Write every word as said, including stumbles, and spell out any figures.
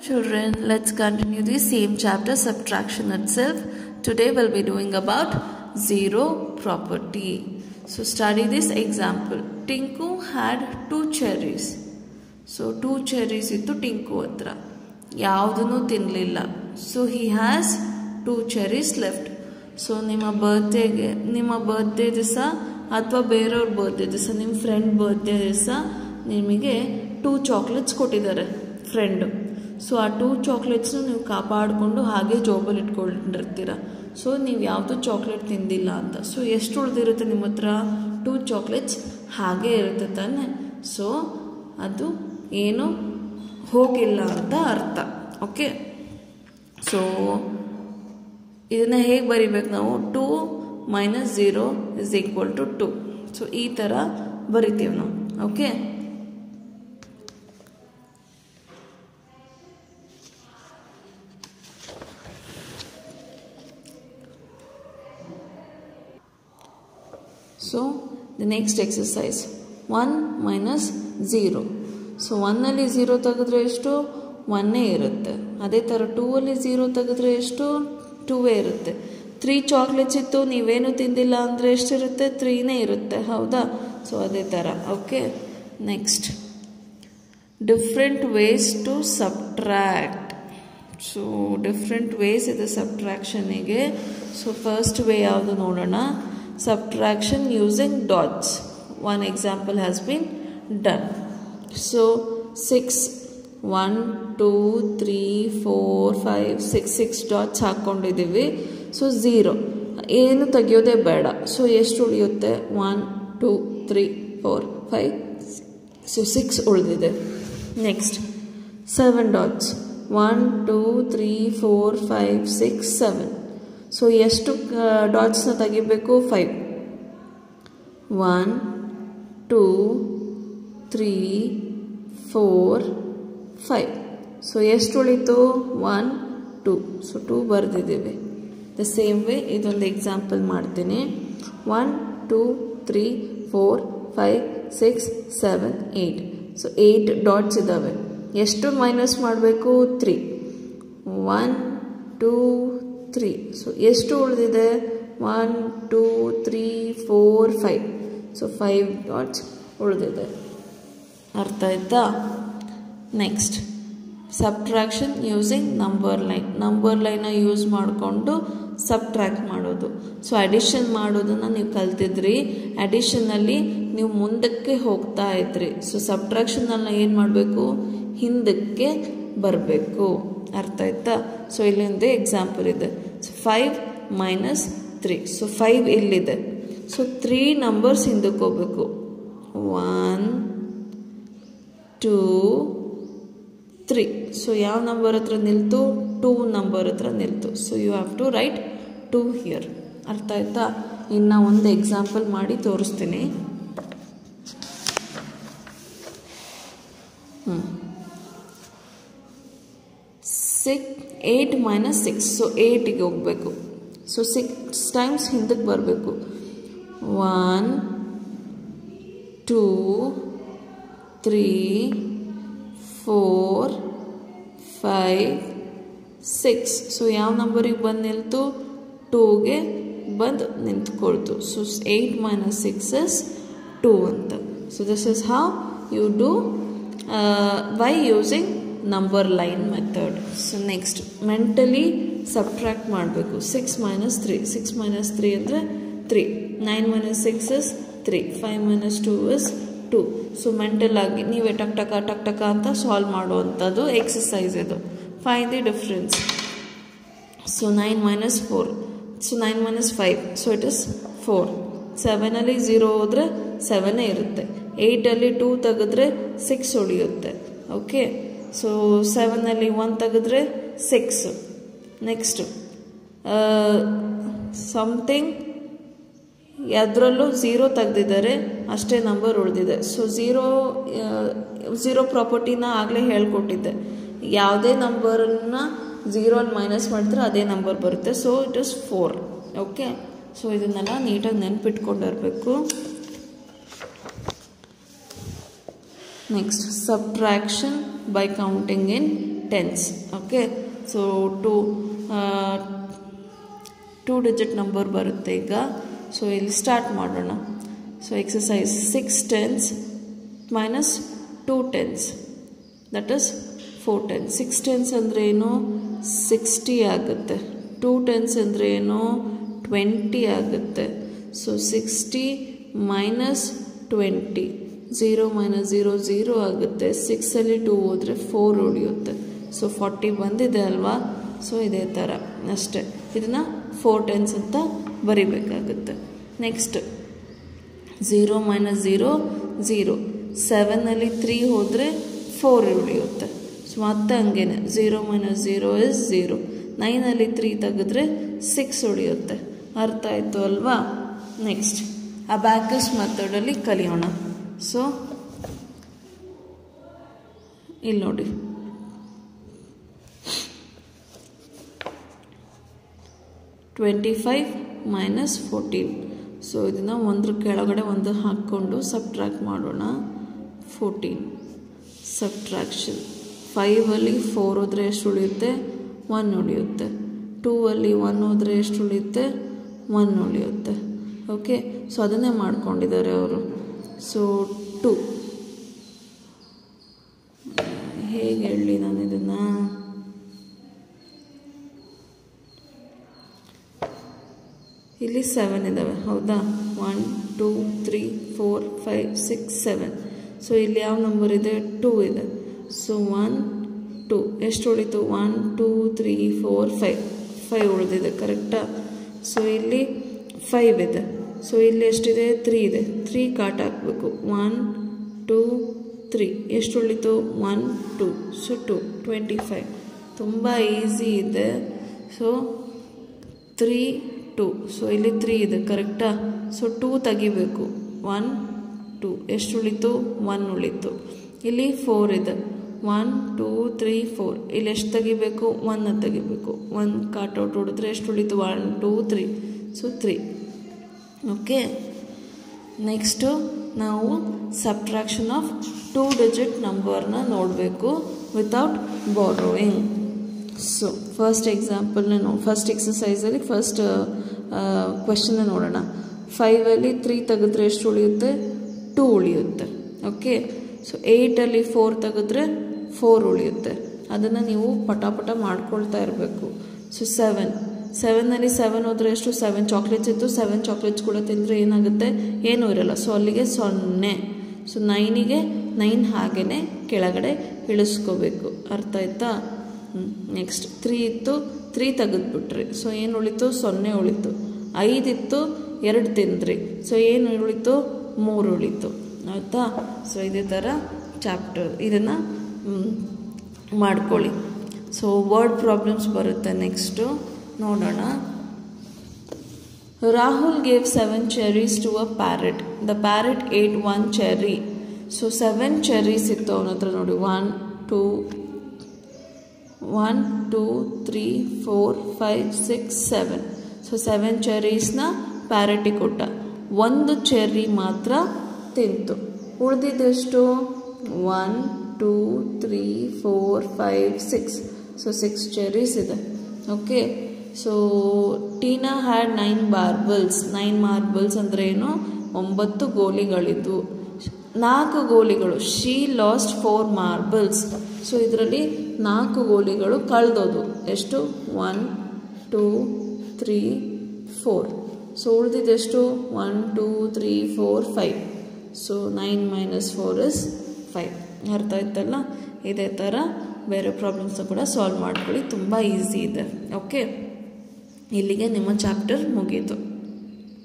Children, let's continue the same chapter, subtraction itself. Today we'll be doing about zero property. So study this example. Tinku had two cherries. So two cherries ittu Tinku hatra. Yavudunu tinlilla. So he has two cherries left. So ನಿಮ್ಮ ಬರ್ತ್ಡೇಗೆ ನಿಮ್ಮ birthday ದಿವಸ ಅಥವಾ ಬೇರೆಯವ್ರ birthday ದಿವಸ ನಿಮ್ಮ friend birthday ದಿವಸ ನಿಮಗೆ two chocolates ಕೊಟ್ಟಿದ್ದಾರೆ ಫ್ರೆಂಡು. ಸೊ ಆ ಟೂ ಚಾಕ್ಲೇಟ್ಸ್ನ ನೀವು ಕಾಪಾಡಿಕೊಂಡು ಹಾಗೆ ಜೋಬಲ್ಲಿ ಇಟ್ಕೊಂಡಿರ್ತೀರ. ಸೊ ನೀವು ಯಾವುದು ಚಾಕ್ಲೇಟ್ ತಿಂದಿಲ್ಲ ಅಂತ. ಸೊ ಎಷ್ಟು ಉಳಿದಿರುತ್ತೆ ನಿಮ್ಮ ಹತ್ರ? ಟೂ ಚಾಕ್ಲೇಟ್ಸ್ ಹಾಗೆ ಇರುತ್ತೆ ತಾನೆ. ಸೊ ಅದು ಏನು ಹೋಗಿಲ್ಲ ಅಂತ ಅರ್ಥ. ಓಕೆ, ಸೊ ಇದನ್ನು ಹೇಗೆ ಬರಿಬೇಕು ನಾವು? Two minus zero is equal to two. So ಈ ಥರ ಬರಿತೀವಿ ನಾವು. Okay, so the next exercise one minus zero. So ಒನ್ನಲ್ಲಿ ಝೀರೋ ತೆಗೆದ್ರೆ ಎಷ್ಟು? ಒನ್ನೇ ಇರುತ್ತೆ. ಅದೇ ಥರ ಟೂ ಅಲ್ಲಿ ಝೀರೋ ತೆಗೆದ್ರೆ ಎಷ್ಟು? ಟೂವೇ ಇರುತ್ತೆ. ತ್ರೀ ಚಾಕ್ಲೇಟ್ಸ್ ಇತ್ತು, ನೀವೇನು ತಿಂದಿಲ್ಲ ಅಂದರೆ ಎಷ್ಟಿರುತ್ತೆ? ತ್ರೀನೇ ಇರುತ್ತೆ, ಹೌದಾ? ಸೊ ಅದೇ ಥರ. Okay, next different ways to subtract. So different ways ಇದೆ ಸಬ್ಟ್ರಾಕ್ಷನಿಗೆ. ಸೊ ಫಸ್ಟ್ ವೇ ಯಾವುದು ನೋಡೋಣ. Subtraction using dots. One example has been done. So six, one, two, three, four, five, six, six dots ಹಾಕೊಂಡಿದ್ದೀವಿ. So zero ಏನು ತೆಗಿಯೋದೇ ಬೇಡ. So ಎಷ್ಟು ಉಳಿಯುತ್ತೆ? One, two, three, four, five, so six ಉಳಿದಿದೆ. Next seven dots. One, two, three, four, five, six, seven. So ಎಷ್ಟು ಡಾಟ್ಸ್ನ ತೆಗಿಬೇಕು? Five. One, two, three, four, five. So ಎಷ್ಟು ಉಳಿತು? One, two. ಸೊ ಟೂ ಬರೆದಿದ್ದೀವಿ. ದ ಸೇಮ್ ವೇ ಇದೊಂದು example ಮಾಡ್ತೀನಿ. One, two, three, four, five, six, seven, eight. So eight dots ಇದ್ದಾವೆ. ಎಷ್ಟು ಮೈನಸ್ ಮಾಡಬೇಕು? Three. One, two, three. So ಎಷ್ಟು ಉಳಿದಿದೆ? One, two, three, four, five. So five dots ಉಳಿದಿದೆ. ಅರ್ಥ ಆಯ್ತಾ? Next subtraction using number line. Number ಲೈನ್ನ use ಮಾಡಿಕೊಂಡು ಸಬ್ಟ್ರಾಕ್ಟ್ ಮಾಡೋದು. ಸೊ ಅಡಿಷನ್ ಮಾಡೋದನ್ನು ನೀವು ಕಲ್ತಿದ್ರಿ. ಅಡಿಷನಲ್ಲಿ ನೀವು ಮುಂದಕ್ಕೆ ಹೋಗ್ತಾ ಇದ್ರಿ. ಸೊ ಸಬ್ಟ್ರಾಕ್ಷನಲ್ಲಿ ಏನು ಮಾಡಬೇಕು? ಹಿಂದಕ್ಕೆ ಬರಬೇಕು. ಅರ್ಥ ಆಯ್ತಾ? ಸೊ ಇಲ್ಲಿಂದ ಎಕ್ಸಾಂಪಲ್ ಇದೆ. So five minus three. So five ಇಲ್ಲಿದೆ. ಸೊ ತ್ರೀ ನಂಬರ್ಸ್ ಹಿಂದಕ್ಕೆ ಹೋಗ್ಬೇಕು. One, two, three. ಸೊ ಯಾವ ನಂಬರ್ ಹತ್ರ ನಿಲ್ತು? ಟೂ ನಂಬರ್ ಹತ್ರ ನಿಲ್ತು. So you have to write two here. ಅರ್ಥ ಆಯ್ತಾ? ಇನ್ನು ಒಂದು ಎಕ್ಸಾಂಪಲ್ ಮಾಡಿ ತೋರಿಸ್ತೀನಿ. ಹ್ಞೂ ಸಿಕ್ ಏಯ್ಟ್ ಮೈನಸ್ ಸಿಕ್ಸ್. ಸೊ ಏಯ್ಟಿಗೆ ಹೋಗಬೇಕು. ಸೊ ಸಿಕ್ಸ್ ಟೈಮ್ಸ್ ಹಿಂದಕ್ಕೆ ಬರಬೇಕು. One, two, three, four, five, six. So ಯಾವ ನಂಬರಿಗೆ ಬಂದು ನಿಲ್ತು? ಟೂಗೆ ಬಂದು ನಿಂತ್ಕೊಳ್ತು. So eight minus six is two ಅಂತ. So this is how you do by using number line method. So next mentally subtract ಮಾಡಬೇಕು. Six minus three. Six minus three ಅಂದರೆ three. Nine minus six is three. Five minus two is two. So mental ಆಗಿ ನೀವೇ ಟಕ್ ಟಕ ಟಕ್ ಟಕ ಅಂತ solve ಮಾಡುವಂಥದ್ದು ಎಕ್ಸಸೈಸ್ ಇದು. Find the difference. So nine minus four. So nine minus five. So it is four. ಸೆವೆನಲ್ಲಿ ಝೀರೋ ಹೋದರೆ ಸೆವೆನೇ ಇರುತ್ತೆ. ಏಯ್ಟಲ್ಲಿ ಟೂ ತೆಗೆದ್ರೆ ಸಿಕ್ಸ್ ಉಳಿಯುತ್ತೆ. ಓಕೆ, ಸೊ ಸೆವೆನಲ್ಲಿ ಒನ್ ತೆಗೆದ್ರೆ ಸಿಕ್ಸ್. ನೆಕ್ಸ್ಟು ಸಮಥಿಂಗ್ ಅದರಲ್ಲೂ ಝೀರೋ ತೆಗೆದಿದ್ದಾರೆ, ಅಷ್ಟೇ ನಂಬರ್ ಉಳಿದಿದೆ. ಸೊ ಝೀರೋ ಝೀರೋ ಪ್ರಾಪರ್ಟಿನ ಆಗಲೇ ಹೇಳ್ಕೊಟ್ಟಿದ್ದೆ. ಯಾವುದೇ ನಂಬರನ್ನ ಝೀರೋಲ್ಲಿ ಮೈನಸ್ ಮಾಡಿದ್ರೆ ಅದೇ ನಂಬರ್ ಬರುತ್ತೆ. So it is four. Okay, so ಇದನ್ನೆಲ್ಲ ನೀಟಾಗಿ ನೆನ್ಪಿಟ್ಕೊಂಡಿರಬೇಕು. Next subtraction by counting in tens. Okay, so to two digit number ಬರುತ್ತೆ ಈಗ. ಸೊ ಇಲ್ಲಿ ಸ್ಟಾರ್ಟ್ ಮಾಡೋಣ. So exercise six tens minus two tens that is four tens. Six tens ಅಂದರೆ ಏನು? Sixty ಆಗುತ್ತೆ. ಟೂ ಟೆನ್ಸ್ ಅಂದರೆ ಏನು? ಟ್ವೆಂಟಿ ಆಗುತ್ತೆ. So sixty minus twenty, zero minus zero zero ಆಗುತ್ತೆ. ಸಿಕ್ಸಲ್ಲಿ ಟೂ ಹೋದರೆ ಫೋರ್ ಉಳಿಯುತ್ತೆ. ಸೊ ಫಾರ್ಟಿ ಬಂದಿದೆ ಅಲ್ವಾ? ಸೊ ಇದೇ ಥರ ಅಷ್ಟೇ. ಇದನ್ನು ಫೋರ್ ಟೆನ್ಸ್ ಅಂತ ಬರಿಬೇಕಾಗುತ್ತೆ. Next zero minus zero zero, ಸೆವೆನಲ್ಲಿ ತ್ರೀ ಹೋದರೆ ಫೋರ್ ಉಳಿಯುತ್ತೆ. ಸೊ ಮತ್ತೆ ಹಂಗೇನೆ zero minus zero is zero. ನೈನಲ್ಲಿ ತ್ರೀ ತೆಗೆದ್ರೆ ಸಿಕ್ಸ್ ಉಳಿಯುತ್ತೆ. ಅರ್ಥ ಆಯಿತು ಅಲ್ವಾ? ನೆಕ್ಸ್ಟ್ ಅಬ್ಯಾಕಸ್ ಮೆಥಡಲ್ಲಿ ಕಲಿಯೋಣ. ಸೊ ಇಲ್ಲಿ ನೋಡಿ, twenty five minus fourteen. So ಇದನ್ನು ಒಂದ್ರ ಕೆಳಗಡೆ ಒಂದು ಹಾಕ್ಕೊಂಡು ಸಬ್ಟ್ರಾಕ್ಟ್ ಮಾಡೋಣ. Fourteen subtraction. ಫೈವಲ್ಲಿ ಫೋರ್ ಹೋದರೆ ಎಷ್ಟು ಉಳಿಯುತ್ತೆ? ಒನ್ ಉಳಿಯುತ್ತೆ. ಟೂ ಅಲ್ಲಿ ಒನ್ ಹೋದರೆ ಎಷ್ಟು ಉಳಿಯುತ್ತೆ? ಒನ್ ಉಳಿಯುತ್ತೆ. ಓಕೆ, ಸೊ ಅದನ್ನೇ ಮಾಡ್ಕೊಂಡಿದ್ದಾರೆ ಅವರು. ಸೊ ಟು ಹೇಗೆ ಹೇಳಲಿ ನಾನು ಇದನ್ನು? ಇಲ್ಲಿ ಸೆವೆನ್ ಇದ್ದಾವೆ, ಹೌದಾ? One two three four five six seven. So ಇಲ್ಲಿ ಯಾವ ನಂಬರ್ ಇದೆ? ಟೂ ಇದೆ. ಸೊ ಒನ್ ಟೂ ಎಷ್ಟು ಉಳಿತು? One two three four five, five ಉಳಿದಿದೆ. ಕರೆಕ್ಟಾ? ಸೊ ಇಲ್ಲಿ ಫೈವ್ ಇದೆ. ಸೊ ಇಲ್ಲಿ ಎಷ್ಟಿದೆ? ತ್ರೀ ಇದೆ. ತ್ರೀ ಕಾಟ್ ಹಾಕಬೇಕು. ಒನ್ ಟೂ ತ್ರೀ ಎಷ್ಟು ಉಳಿತು? One two. So to twenty five. ತುಂಬ ಈಸಿ ಇದೆ. So three two. ಸೊ ಇಲ್ಲಿ ತ್ರೀ ಇದೆ. ಕರೆಕ್ಟಾ? ಸೊ ಟೂ ತೆಗಿಬೇಕು. ಒನ್ ಟೂ ಎಷ್ಟು ಉಳಿತು? ಒನ್ ಉಳಿತು. ಇಲ್ಲಿ ಫೋರ್ ಇದೆ. One two three four. ಇಲ್ಲಿ ಎಷ್ಟು ತೆಗಿಬೇಕು? ಒನ್ನ ತೆಗಿಬೇಕು. ಒನ್ ಕಾಟೌಟ್ ಹೊಡೆದ್ರೆ ಎಷ್ಟು ಉಳಿತು? One two three. So three. Okay, next ನಾವು ಸಬ್ಟ್ರಾಕ್ಷನ್ ಆಫ್ ಟೂ ಡಿಜಿಟ್ ನಂಬರ್ನ ನೋಡಬೇಕು ವಿತೌಟ್ ಬಾರೋಯಿಂಗ್. ಸೊ ಫಸ್ಟ್ ಎಕ್ಸಾಂಪಲ್ನ ನೋ ಫಸ್ಟ್ ಎಕ್ಸಸೈಸಲ್ಲಿ ಫಸ್ಟ್ ಕ್ವೆಶನ್ನ ನೋಡೋಣ. ಫೈವಲ್ಲಿ ತ್ರೀ ತೆಗೆದ್ರೆ ಎಷ್ಟು ಉಳಿಯುತ್ತೆ? ಟೂ ಉಳಿಯುತ್ತೆ. ಓಕೆ, ಸೊ ಏಯ್ಟಲ್ಲಿ ಫೋರ್ ತೆಗೆದ್ರೆ ಫೋರ್ ಉಳಿಯುತ್ತೆ. ಅದನ್ನು ನೀವು ಪಟಾಪಟ ಮಾಡ್ಕೊಳ್ತಾ ಇರಬೇಕು. ಸೊ ಸೆವೆನ್ ಸೆವೆನ್ನಲ್ಲಿ ಸೆವೆನ್ ಹೋದರೆ ಎಷ್ಟು? ಸೆವೆನ್ ಚಾಕ್ಲೇಟ್ಸ್ ಇತ್ತು. ಸೆವೆನ್ ಚಾಕ್ಲೇಟ್ಸ್ ಕೂಡ ತಿಂದರೆ ಏನಾಗುತ್ತೆ? ಏನೂ ಇರಲ್ಲ. ಸೊ ಅಲ್ಲಿಗೆ ಸೊನ್ನೆ. ಸೊ ನೈನಿಗೆ ನೈನ್ ಹಾಗೇ ಕೆಳಗಡೆ ಇಳಿಸ್ಕೋಬೇಕು. ಅರ್ಥ ಆಯ್ತಾ? ನೆಕ್ಸ್ಟ್ ತ್ರೀ ಇತ್ತು, ತ್ರೀ ತೆಗೆದ್ಬಿಟ್ರಿ. ಸೊ ಏನು ಉಳಿತು? ಸೊನ್ನೆ ಉಳಿತು. ಐದಿತ್ತು, ಎರಡು ತಿಂದ್ರಿ. ಸೊ ಏನು ಉಳಿತು? ಮೂರು ಉಳಿತು. ಆಯಿತಾ? ಸೊ ಇದೇ ಥರ ಚಾಪ್ಟರ್ ಇದನ್ನು ಮಾಡ್ಕೊಳ್ಳಿ. ಸೊ ವರ್ಡ್ ಪ್ರಾಬ್ಲಮ್ಸ್ ಬರುತ್ತೆ. ನೆಕ್ಸ್ಟು ನೋಡೋಣ. Rahul gave seven cherries to a parrot. The parrot ate one cherry. So seven cherries ಇತ್ತು ಅವನ ಹತ್ರ. ನೋಡಿ, one two one two three four five six seven. So seven ಚೆರ್ರೀಸ್ನ ಪ್ಯಾರೆಟಿಗೆ ಕೊಟ್ಟ. ಒಂದು ಚೆರ್ರಿ ಮಾತ್ರ ತಿಂತು. ಉಳಿದಿದ್ದೆಷ್ಟು? One two three four five six. So six cherries ಇದೆ. Okay, so Tina had nine marbles. Nine marbles ಅಂದರೆ ಏನು? ಒಂಬತ್ತು ಗೋಲಿಗಳಿದ್ದು. ನಾಲ್ಕು ಗೋಲಿಗಳು. She lost four marbles. So ಇದರಲ್ಲಿ ನಾಲ್ಕು ಗೋಲಿಗಳು ಕಳೆದೋದು. ಎಷ್ಟು? One two three four. So ಉಳಿದಿದ್ದೆಷ್ಟು? One two three four five. So nine minus four is five. ಅರ್ಥ ಆಯ್ತಲ್ಲ? ಇದೇ ಥರ ಬೇರೆ ಪ್ರಾಬ್ಲಮ್ಸ್ನ ಕೂಡ ಸಾಲ್ವ್ ಮಾಡ್ಕೊಳ್ಳಿ. ತುಂಬ ಈಸಿ ಇದೆ. ಓಕೆ, ಇಲ್ಲಿಗೆ ನಿಮ್ಮ ಚಾಪ್ಟರ್ ಮುಗೀತು.